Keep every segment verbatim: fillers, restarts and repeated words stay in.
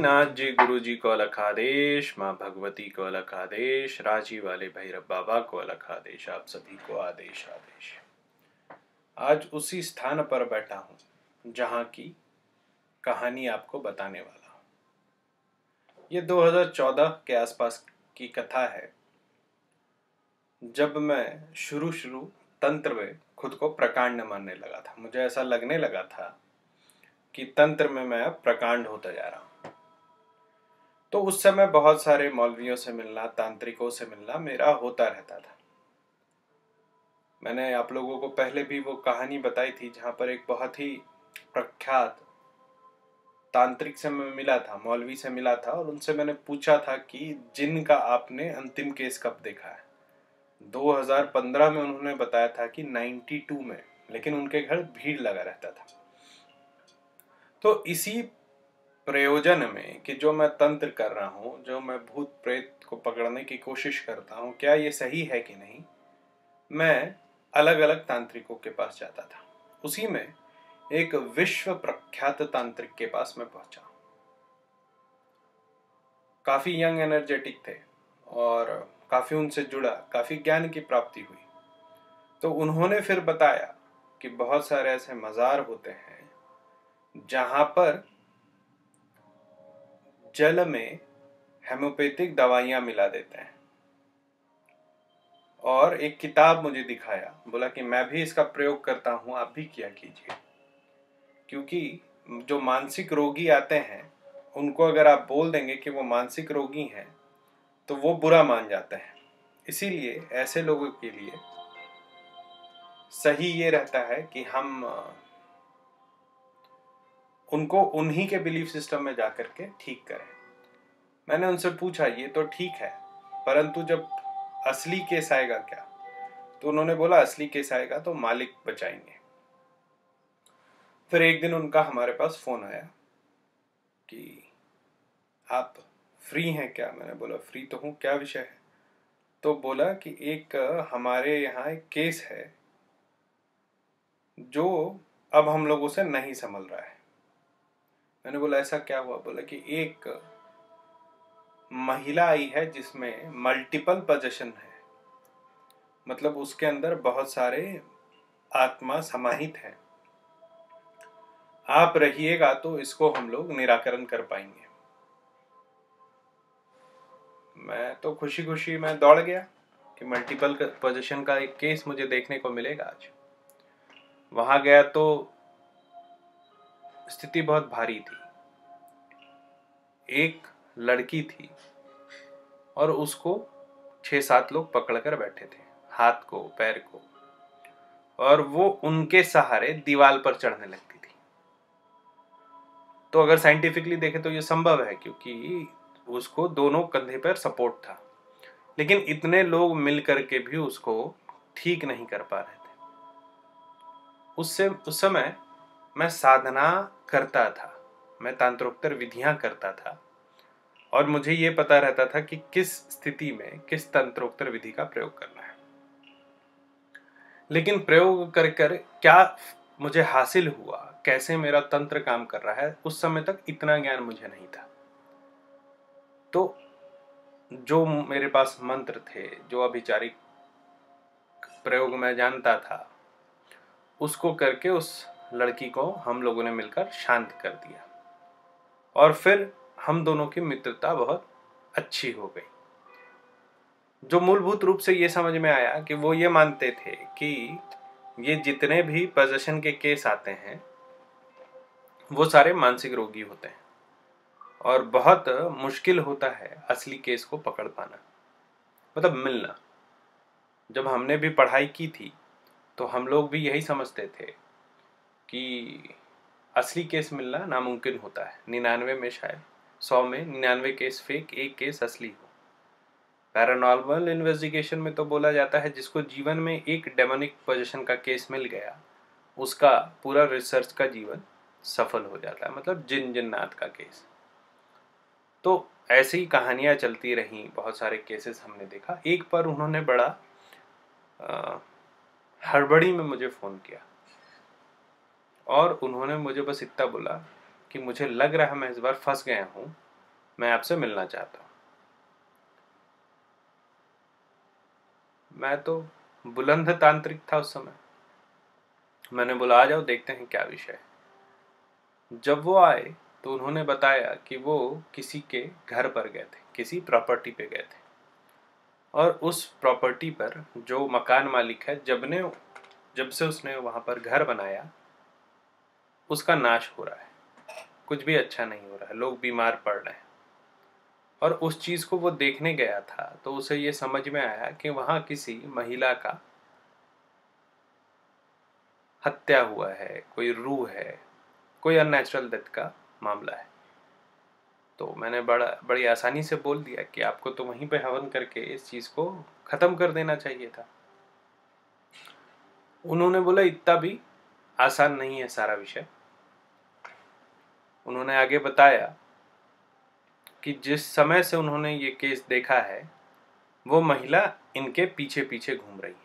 नाथ जी गुरु जी को अलख आदेश, माँ भगवती को अलख आदेश, रांची वाले भैरव बाबा को अलख आदेश, आप सभी को आदेश आदेश। आज उसी स्थान पर बैठा हूँ जहाँ की कहानी आपको बताने वाला हूँ। ये दो हज़ार चौदह के आसपास की कथा है, जब मैं शुरू शुरू तंत्र में खुद को प्रकांड मानने लगा था। मुझे ऐसा लगने लगा था कि तंत्र में मैं अब प्रकांड होता जा रहा हूँ। तो उस समय बहुत सारे मौलवियों से मिलना, तांत्रिकों से मिलना मेरा होता रहता था। मैंने आप लोगों को पहले भी वो कहानी बताई थी जहाँ पर एक बहुत ही प्रख्यात तांत्रिक से मैं मिला था, मौलवी से मिला था, और उनसे मैंने पूछा था कि जिन का आपने अंतिम केस कब देखा है। दो हज़ार पंद्रह में उन्होंने बताया था कि बानवे में, लेकिन उनके घर भीड़ लगा रहता था। तो इसी प्रयोजन में कि जो मैं तंत्र कर रहा हूँ, जो मैं भूत प्रेत को पकड़ने की कोशिश करता हूँ, क्या ये सही है कि नहीं, मैं अलग अलग तांत्रिकों के पास जाता था। उसी में एक विश्व प्रख्यात तांत्रिक के पास मैं पहुंचा। काफी यंग एनर्जेटिक थे और काफी उनसे जुड़ा, काफी ज्ञान की प्राप्ति हुई। तो उन्होंने फिर बताया कि बहुत सारे ऐसे मजार होते हैं जहां पर जल में हेमोपैथिक दवाइयां मिला देते हैं, और एक किताब मुझे दिखाया, बोला कि मैं भी इसका प्रयोग करता हूं, आप भी किया कीजिए। क्योंकि जो मानसिक रोगी आते हैं उनको अगर आप बोल देंगे कि वो मानसिक रोगी हैं तो वो बुरा मान जाते हैं। इसीलिए ऐसे लोगों के लिए सही ये रहता है कि हम उनको उन्हीं के बिलीफ सिस्टम में जाकर के ठीक करें। मैंने उनसे पूछा ये तो ठीक है, परंतु जब असली केस आएगा क्या? तो उन्होंने बोला असली केस आएगा तो मालिक बचाएंगे। फिर एक दिन उनका हमारे पास फोन आया कि आप फ्री हैं क्या? मैंने बोला फ्री तो हूँ, क्या विषय है? तो बोला कि एक हमारे यहाँ एक केस है जो अब हम लोगों से नहीं संभल रहा है। मैंने बोला ऐसा क्या हुआ? बोला कि एक महिला आई है जिसमें मल्टीपल पोजेशन है, मतलब उसके अंदर बहुत सारे आत्मा समाहित हैं। आप रहिएगा तो इसको हम लोग निराकरण कर पाएंगे। मैं तो खुशी खुशी मैं दौड़ गया कि मल्टीपल पोजीशन का एक केस मुझे देखने को मिलेगा आज। वहां गया तो स्थिति बहुत भारी थी। एक लड़की थी और उसको छह सात लोग पकड़कर बैठे थे, हाथ को, पैर को, और वो उनके सहारे दीवार पर चढ़ने लगती थी। तो अगर साइंटिफिकली देखें तो ये संभव है, क्योंकि उसको दोनों कंधे पर सपोर्ट था, लेकिन इतने लोग मिलकर के भी उसको ठीक नहीं कर पा रहे थे। उससे उस समय मैं साधना करता था, मैं तांत्रोक्तर विधियां करता था, और मुझे ये पता रहता था कि किस स्थिति में किस तंत्रोक्तर विधि का प्रयोग करना है। लेकिन प्रयोग कर कर क्या मुझे हासिल हुआ, कैसे मेरा तंत्र काम कर रहा है, उस समय तक इतना ज्ञान मुझे नहीं था। तो जो मेरे पास मंत्र थे, जो अभिचारिक प्रयोग मैं जानता था, उसको करके उस लड़की को हम लोगों ने मिलकर शांत कर दिया, और फिर हम दोनों की मित्रता बहुत अच्छी हो गई। जो मूलभूत रूप से ये समझ में आया कि वो ये मानते थे कि ये जितने भी पोजेशन के केस आते हैं वो सारे मानसिक रोगी होते हैं, और बहुत मुश्किल होता है असली केस को पकड़ पाना, मतलब मिलना। जब हमने भी पढ़ाई की थी तो हम लोग भी यही समझते थे कि असली केस मिलना नामुमकिन होता है। निन्यानवे में शायद सौ में निन्यानवे केस फेक, एक केस असली हो। पैरानॉर्मल इन्वेस्टिगेशन में तो बोला जाता है जिसको जीवन में एक डेमोनिक पोजीशन का केस मिल गया, उसका पूरा रिसर्च का जीवन सफल हो जाता है, मतलब जिन जिन्नात का केस। तो ऐसी ही कहानियां चलती रहीं, बहुत सारे केसेस हमने देखा। एक पर उन्होंने बड़ा आ, हड़बड़ी में मुझे फ़ोन किया, और उन्होंने मुझे बस इतना बोला कि मुझे लग रहा है मैं इस बार फंस गया हूँ, मैं आपसे मिलना चाहता हूँ। मैं तो बुलंद तांत्रिक था उस समय। मैंने बोला आ जाओ, देखते हैं क्या विषय है। जब वो आए तो उन्होंने बताया कि वो किसी के घर पर गए थे, किसी प्रॉपर्टी पे गए थे, और उस प्रॉपर्टी पर जो मकान मालिक है, जब ने जब से उसने वहाँ पर घर बनाया, उसका नाश हो रहा है, कुछ भी अच्छा नहीं हो रहा है, लोग बीमार पड़ रहे हैं। और उस चीज़ को वो देखने गया था तो उसे ये समझ में आया कि वहाँ किसी महिला का हत्या हुआ है, कोई रूह है, कोई अननेचुरल डेथ का मामला है। तो मैंने बड़ा बड़ी आसानी से बोल दिया कि आपको तो वहीं पे हवन करके इस चीज़ को ख़त्म कर देना चाहिए था। उन्होंने बोला इतना भी आसान नहीं है सारा विषय। उन्होंने आगे बताया कि जिस समय से उन्होंने ये केस देखा है, वो महिला इनके पीछे पीछे घूम रही है।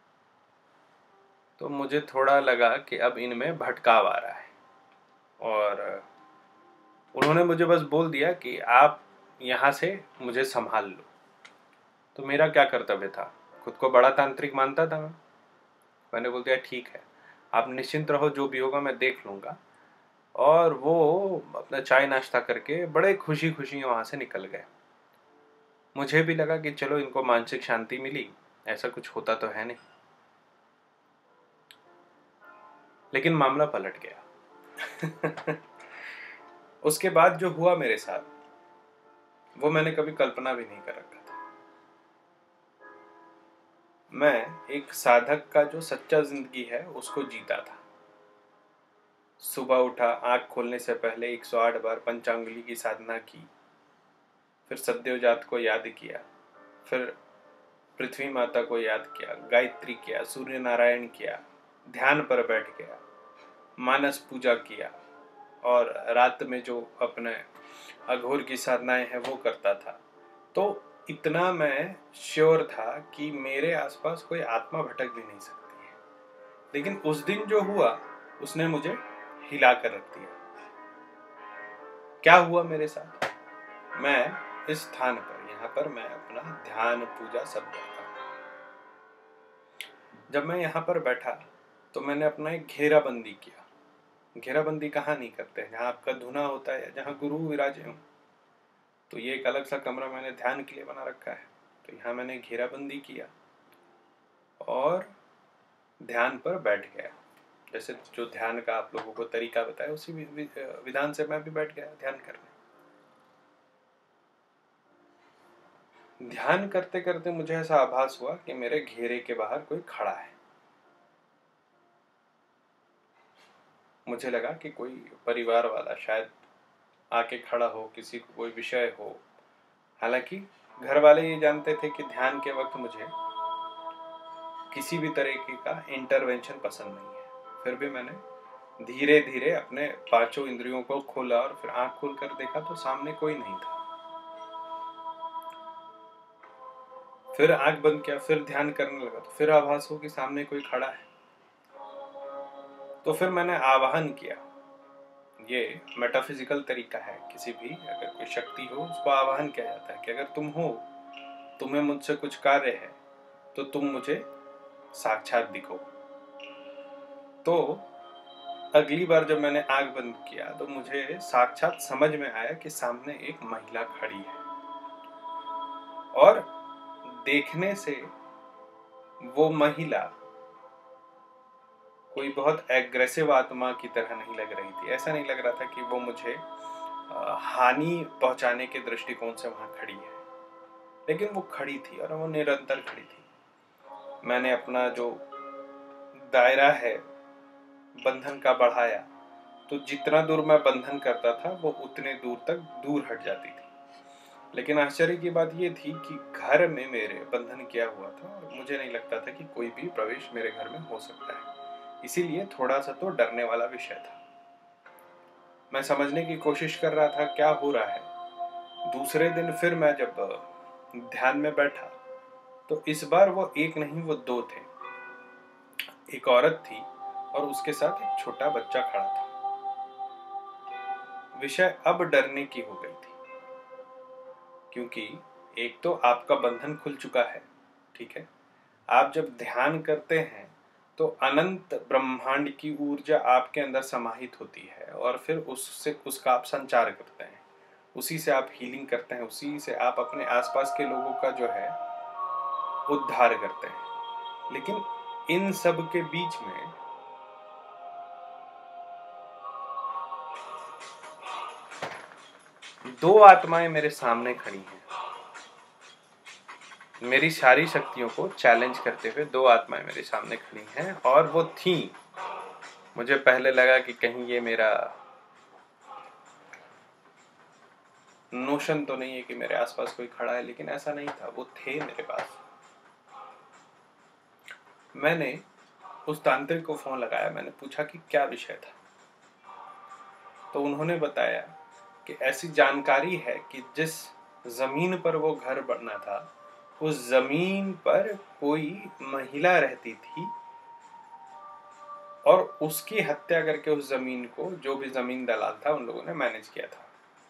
तो मुझे थोड़ा लगा कि अब इनमें भटकाव आ रहा है, और उन्होंने मुझे बस बोल दिया कि आप यहाँ से मुझे संभाल लो। तो मेरा क्या कर्तव्य था? खुद को बड़ा तांत्रिक मानता था मैं। मैंने बोल दिया ठीक है, आप निश्चिंत रहो, जो भी होगा मैं देख लूँगा। और वो अपना चाय नाश्ता करके बड़े खुशी खुशी वहाँ से निकल गए। मुझे भी लगा कि चलो इनको मानसिक शांति मिली, ऐसा कुछ होता तो है नहीं। लेकिन मामला पलट गया। उसके बाद जो हुआ मेरे साथ, वो मैंने कभी कल्पना भी नहीं कर रखा था। मैं एक साधक का जो सच्चा जिंदगी है उसको जीता था। सुबह उठा, आंख खोलने से पहले एक सौ आठ बार पंचांगुली की साधना की, फिर सद्योजात को याद किया, फिर पृथ्वी माता को याद किया, गायत्री किया, सूर्य नारायण किया, ध्यान पर बैठ गया, मानस पूजा किया, और रात में जो अपने अघोर की साधनाएं हैं वो करता था। तो इतना मैं श्योर था कि मेरे आसपास कोई आत्मा भटक भी नहीं सकती है। लेकिन उस दिन जो हुआ उसने मुझे हिला कर रख दिया। क्या हुआ मेरे साथ? मैं इस स्थान पर, यहाँ पर मैं अपना ध्यान पूजा सब करता हूँ। जब मैं यहाँ पर बैठा तो मैंने अपना एक घेराबंदी किया। घेराबंदी कहाँ नहीं करते हैं, जहाँ आपका धुना होता है, जहाँ गुरु विराजे हों। तो ये एक अलग सा कमरा मैंने ध्यान के लिए बना रखा है। तो यहाँ मैंने घेराबंदी किया और ध्यान पर बैठ गया। जैसे जो ध्यान का आप लोगों को तरीका बताया, उसी विधान से मैं भी बैठ गया ध्यान करने। ध्यान करते करते मुझे ऐसा आभास हुआ कि मेरे घेरे के बाहर कोई खड़ा है। मुझे लगा कि कोई परिवार वाला शायद आके खड़ा हो, किसी को कोई विषय हो। हालांकि घर वाले ये जानते थे कि ध्यान के वक्त मुझे किसी भी तरीके का इंटरवेंशन पसंद नहीं है। फिर भी मैंने धीरे धीरे अपने पांचों इंद्रियों को खोला और फिर आंख खोल कर देखा तो सामने कोई नहीं था। फिर आंख बंद किया, फिर ध्यान करने लगा तो फिर आभास हो कि सामने कोई खड़ा है। तो फिर मैंने आवाहन किया। ये मेटाफिजिकल तरीका है, किसी भी अगर कोई शक्ति हो उसको आवाहन किया जाता है कि अगर तुम हो, तुम्हें मुझसे कुछ कार्य है, तो तुम मुझे साक्षात दिखो। तो अगली बार जब मैंने आंख बंद किया तो मुझे साक्षात समझ में आया कि सामने एक महिला खड़ी है, और देखने से वो महिला कोई बहुत एग्रेसिव आत्मा की तरह नहीं लग रही थी। ऐसा नहीं लग रहा था कि वो मुझे हानि पहुंचाने के दृष्टिकोण से वहां खड़ी है, लेकिन वो खड़ी थी और वो निरंतर खड़ी थी। मैंने अपना जो दायरा है बंधन का बढ़ाया, तो जितना दूर मैं बंधन करता था वो उतने दूर तक दूर हट जाती थी। लेकिन आश्चर्य की बात ये थी कि घर में मेरे बंधन किया हुआ था और मुझे नहीं लगता था कि कोई भी प्रवेश मेरे घर में हो सकता है। इसीलिए थोड़ा सा तो डरने वाला विषय था। मैं समझने की कोशिश कर रहा था क्या हो रहा है। दूसरे दिन फिर मैं जब ध्यान में बैठा तो इस बार वो एक नहीं, वो दो थे। एक औरत थी और उसके साथ एक छोटा बच्चा खड़ा था। विषय अब डरने की हो गई थी। क्योंकि एक तो आपका बंधन खुल चुका है, ठीक है। आप जब ध्यान करते हैं तो अनंत ब्रह्मांड की ऊर्जा आपके अंदर समाहित होती है और फिर उससे उसका आप संचार करते हैं, उसी से आप हीलिंग करते हैं, उसी से आप अपने आसपास के लोगों का जो है उद्धार करते हैं। लेकिन इन सब के बीच में दो आत्माएं मेरे सामने खड़ी हैं, मेरी सारी शक्तियों को चैलेंज करते हुए दो आत्माएं मेरे सामने खड़ी हैं। और वो थी, मुझे पहले लगा कि कहीं ये मेरा नोशन तो नहीं है कि मेरे आसपास कोई खड़ा है, लेकिन ऐसा नहीं था, वो थे मेरे पास। मैंने उस तांत्रिक को फोन लगाया, मैंने पूछा कि क्या विषय था। तो उन्होंने बताया कि ऐसी जानकारी है कि जिस जमीन पर वो घर बना था, उस जमीन पर कोई महिला रहती थी और उसकी हत्या करके उस जमीन को, जो भी जमीन दलाल था, उन लोगों ने मैनेज किया था।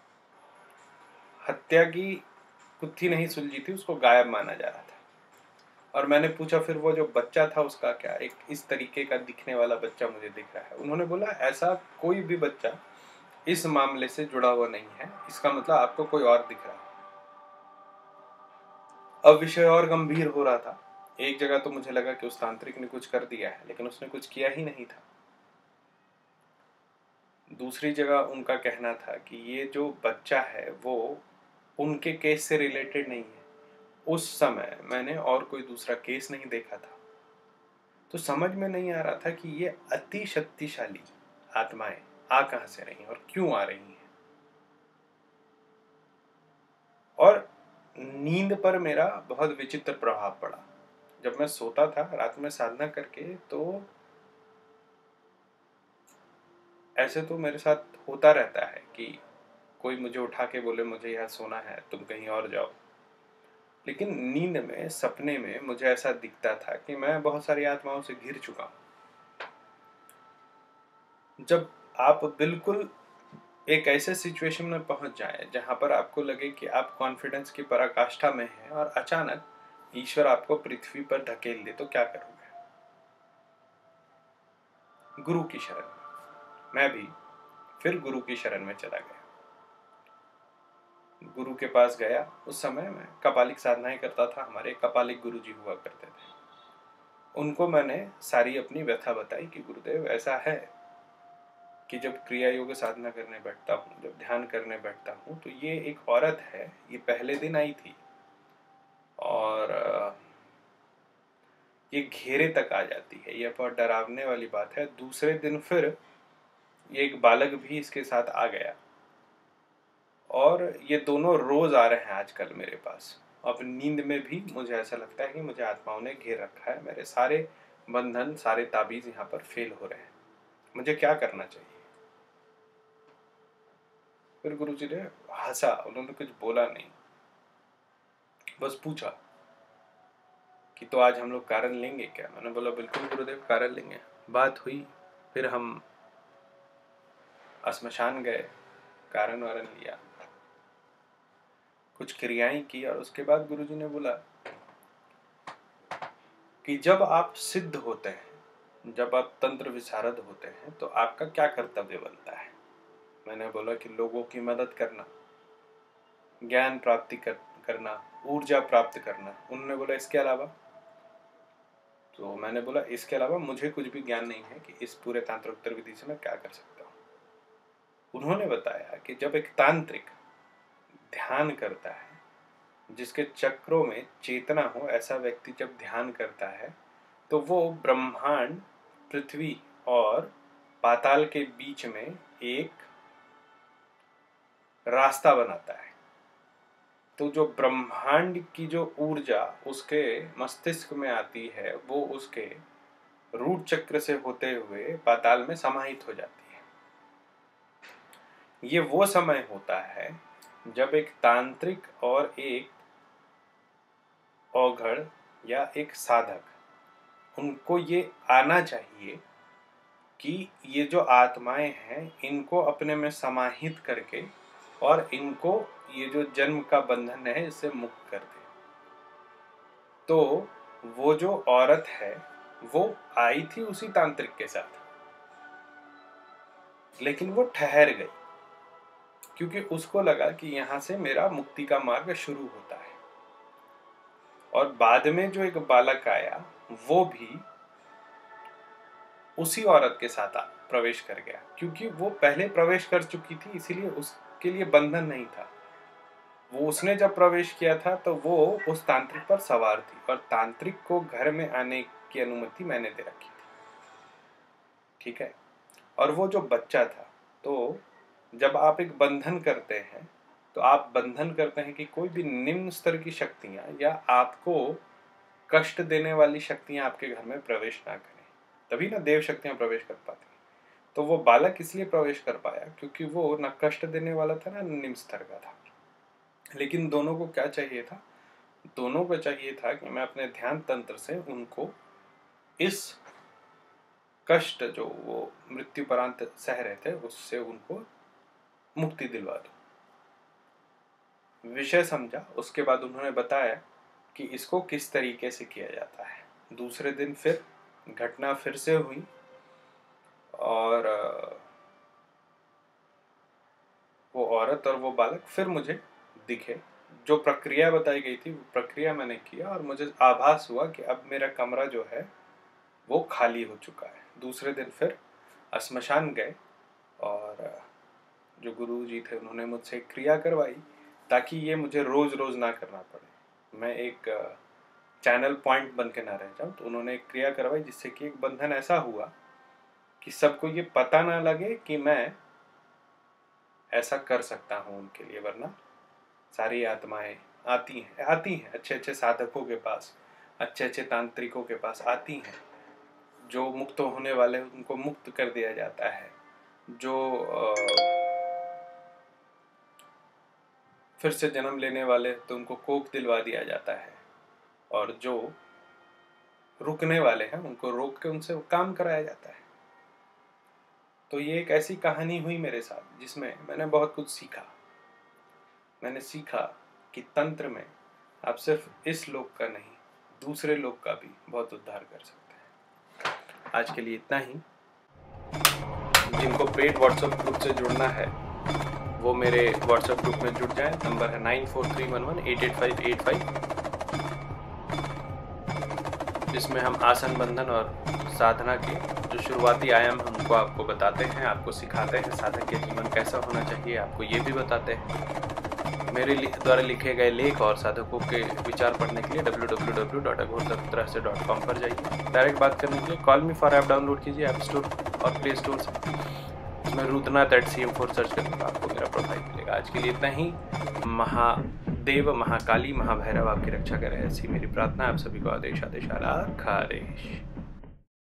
हत्या की गुत्थी नहीं सुलझी थी, उसको गायब माना जा रहा था। और मैंने पूछा फिर वो जो बच्चा था उसका क्या, एक इस तरीके का दिखने वाला बच्चा मुझे दिख रहा है। उन्होंने बोला ऐसा कोई भी बच्चा इस मामले से जुड़ा हुआ नहीं है, इसका मतलब आपको कोई और दिख रहा है। अब विषय और गंभीर हो रहा था। एक जगह तो मुझे लगा कि उस तांत्रिक ने कुछ कर दिया है, लेकिन उसने कुछ किया ही नहीं था। दूसरी जगह उनका कहना था कि ये जो बच्चा है वो उनके केस से रिलेटेड नहीं है। उस समय मैंने और कोई दूसरा केस नहीं देखा था, तो समझ में नहीं आ रहा था कि ये अति शक्तिशाली आत्माएं आ कहां से रही हैं और क्यों आ रही हैं। और नींद पर मेरा बहुत विचित्र प्रभाव पड़ा। जब मैं सोता था रात में साधना करके, तो ऐसे तो मेरे साथ होता रहता है कि कोई मुझे उठा के बोले मुझे यहाँ सोना है, तुम कहीं और जाओ। लेकिन नींद में, सपने में मुझे ऐसा दिखता था कि मैं बहुत सारी आत्माओं से घिर चुका हूं। जब आप बिल्कुल एक ऐसे सिचुएशन में पहुंच जाए जहां पर आपको लगे कि आप कॉन्फिडेंस की पराकाष्ठा में हैं और अचानक ईश्वर आपको पृथ्वी पर धकेल दे, तो क्या करोगे? गुरु की शरण में। मैं भी फिर गुरु की शरण में चला गया। गुरु के पास गया। उस समय मैं कपालिक साधनाएं करता था, हमारे कपालिक गुरु जी हुआ करते थे। उनको मैंने सारी अपनी व्यथा बताई कि गुरुदेव ऐसा है कि जब क्रिया योग साधना करने बैठता हूँ, जब ध्यान करने बैठता हूँ, तो ये एक औरत है, ये पहले दिन आई थी और ये घेरे तक आ जाती है। यह बहुत डरावने वाली बात है। दूसरे दिन फिर ये एक बालक भी इसके साथ आ गया और ये दोनों रोज आ रहे हैं आजकल मेरे पास। अब नींद में भी मुझे ऐसा लगता है कि मुझे आत्माओं ने घेर रखा है, मेरे सारे बंधन, सारे ताबीज यहाँ पर फेल हो रहे हैं, मुझे क्या करना चाहिए? फिर गुरुजी ने हंसा, उन्होंने कुछ बोला नहीं, बस पूछा कि तो आज हम लोग कारण लेंगे क्या? मैंने बोला बिल्कुल गुरुदेव, कारण लेंगे। बात हुई, फिर हम श्मशान गए, कारण वारण लिया, कुछ क्रियाएं की और उसके बाद गुरुजी ने बोला कि जब आप सिद्ध होते हैं, जब आप तंत्र विशारद होते हैं, तो आपका क्या कर्तव्य बनता है? मैंने बोला कि लोगों की मदद करना, ज्ञान प्राप्ति कर, करना, ऊर्जा प्राप्त करना। उन्होंने बोला इसके अलावा? तो मैंने बोला इसके अलावा मुझे कुछ भी ज्ञान नहीं है कि इस पूरे तांत्रिक विधि से मैं क्या कर सकता हूँ। उन्होंने बताया कि जब एक तांत्रिक ध्यान करता है, जिसके चक्रों में चेतना हो, ऐसा व्यक्ति जब ध्यान करता है तो वो ब्रह्मांड, पृथ्वी और पाताल के बीच में एक रास्ता बनाता है। तो जो ब्रह्मांड की जो ऊर्जा उसके मस्तिष्क में आती है, वो उसके रूट चक्र से होते हुए पाताल में समाहित हो जाती है। ये वो समय होता है जब एक तांत्रिक और एक औघड़ या एक साधक, उनको ये आना चाहिए कि ये जो आत्माएं हैं, इनको अपने में समाहित करके और इनको ये जो जन्म का बंधन है इससे मुक्त कर दे। तो वो जो औरत है वो आई थी उसी तांत्रिक के साथ, लेकिन वो ठहर गई क्योंकि उसको लगा कि यहाँ से मेरा मुक्ति का मार्ग शुरू होता है। और बाद में जो एक बालक आया वो भी उसी औरत के साथ प्रवेश कर गया, क्योंकि वो पहले प्रवेश कर चुकी थी, इसीलिए उसके लिए बंधन नहीं था। वो उसने जब प्रवेश किया था तो वो उस तांत्रिक पर सवार थी और तांत्रिक को घर में आने की अनुमति मैंने दे रखी थी, ठीक है। और वो जो बच्चा था, तो जब आप एक बंधन करते हैं तो आप बंधन करते हैं कि कोई भी निम्न स्तर की शक्तियां या आपको कष्ट देने वाली शक्तियां आपके घर में प्रवेश ना करें, तभी ना देव शक्तियां प्रवेश कर पाती। तो वो बालक इसलिए प्रवेश कर पाया क्योंकि वो ना कष्ट देने वाला था ना निम्न स्तर का था। लेकिन दोनों को क्या चाहिए था? दोनों को चाहिए था कि मैं अपने ध्यान तंत्र से उनको इस कष्ट जो वो मृत्यु परांत सह रहे थे उससे उनको मुक्ति दिलवा दूं। विषय समझा, उसके बाद उन्होंने बताया कि इसको किस तरीके से किया जाता है। दूसरे दिन फिर घटना फिर से हुई और वो औरत और वो बालक फिर मुझे दिखे। जो प्रक्रिया बताई गई थी वो प्रक्रिया मैंने किया और मुझे आभास हुआ कि अब मेरा कमरा जो है वो खाली हो चुका है। दूसरे दिन फिर श्मशान गए और जो गुरु जी थे उन्होंने मुझसे क्रिया करवाई ताकि ये मुझे रोज रोज ना करना पड़े, मैं एक चैनल पॉइंट बन के ना रह जाऊं। तो उन्होंने एक क्रिया करवाई जिससे कि एक बंधन ऐसा हुआ कि सबको ये पता ना लगे कि मैं ऐसा कर सकता हूं उनके लिए, वरना सारी आत्माएं आती हैं आती हैं अच्छे अच्छे साधकों के पास, अच्छे अच्छे तांत्रिकों के पास आती हैं। जो मुक्त होने वाले उनको मुक्त कर दिया जाता है, जो आ, फिर से जन्म लेने वाले तो उनको कोख दिलवा दिया जाता है, और जो रुकने वाले हैं उनको रोक के उनसे काम कराया जाता है। तो ये एक ऐसी कहानी हुई मेरे साथ जिसमें मैंने बहुत कुछ सीखा। मैंने सीखा कि तंत्र में आप सिर्फ इस लोक का नहीं दूसरे लोक का भी बहुत उद्धार कर सकते हैं। आज के लिए इतना ही। जिनको पेड व्हाट्सएप ग्रुप से जुड़ना है वो मेरे व्हाट्सएप ग्रुप में जुड़ जाएं। नंबर है nine four three one one eight eight five eight five, जिसमें हम आसन बंधन और साधना के जो शुरुआती आयाम हैं उनको आपको बताते हैं, आपको सिखाते हैं साधक के जीवन कैसा होना चाहिए, आपको ये भी बताते हैं। मेरे द्वारा लिखे गए लेख और साधकों के विचार पढ़ने के लिए W W W dot Aghor Rahasya dot com पर जाइए। डायरेक्ट बात करने के लिए call me for app download कीजिए ऐप स्टोर और प्ले स्टोर से। इसमें रूतनाथ at C M four search करने पर आपको मेरा प्रोफाइल मिलेगा। आज के लिए इतना ही। महादेव, महाकाली, महाभैरव आपकी रक्षा करें, ऐसी मेरी प्रार्थना। आप सभी को आदेश आदेश आदेश।